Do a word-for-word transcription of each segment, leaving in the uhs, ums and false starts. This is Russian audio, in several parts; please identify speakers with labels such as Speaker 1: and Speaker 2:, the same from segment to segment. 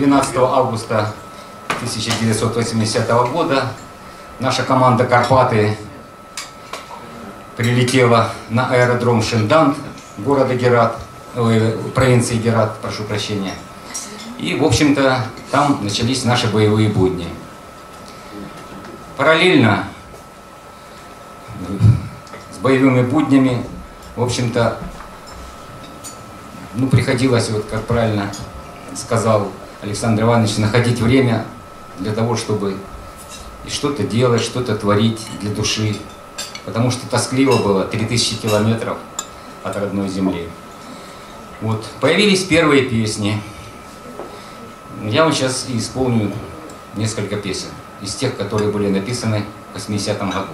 Speaker 1: двенадцатого августа тысяча девятьсот восьмидесятого года наша команда «Карпаты» прилетела на аэродром Шиндант города Герат, э, провинции Герат, прошу прощения. И, в общем-то, там начались наши боевые будни. Параллельно с боевыми буднями, в общем-то, ну, приходилось, вот как правильно сказал Александр Иванович, находить время для того, чтобы что-то делать, что-то творить для души. Потому что тоскливо было, три тысячи километров от родной земли. Вот. Появились первые песни. Я вам сейчас исполню несколько песен из тех, которые были написаны в восьмидесятом году.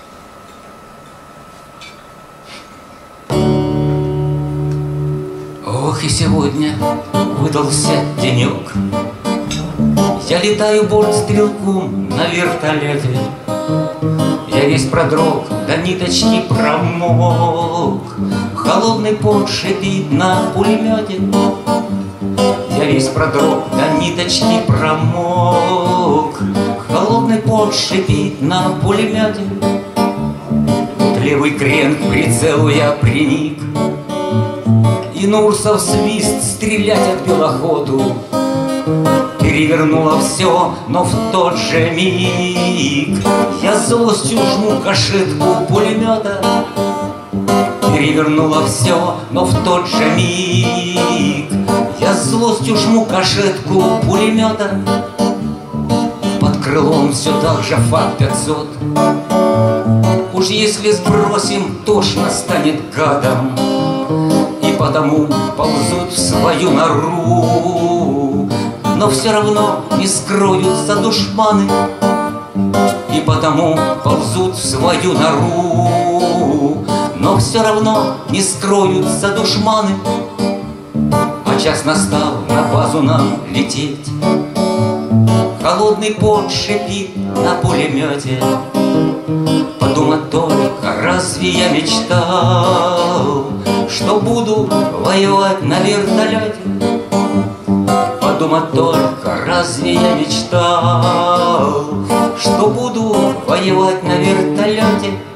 Speaker 1: Ох, и сегодня выдался денек. Я летаю бортстрелком на вертолете. Я весь продрог, до ниточки промок. Холодный пот шипит на пулемете. Я весь продрог, до ниточки промок. Холодный пот шипит на пулемете. Тут левый крен к прицелу я приник. И Нурсов свист стрелять отбил охоту. Перевернуло все, но в тот же миг я злостью жму кашетку пулемета. Перевернуло все, но в тот же миг я злостью жму кашетку пулемета. Под крылом все так же ФАТ пятьсот. Уж если сбросим, тошно станет гадом. И потому ползут в свою нору. Но все равно не скроются душманы. И потому ползут в свою нору. Но все равно не скроются душманы. А час настал на базу нам лететь. Холодный пот шипит на пулемете. Подумать только, разве я мечтал, что буду воевать на вертолете? Подумать только, разве я мечтал, что буду воевать на вертолете?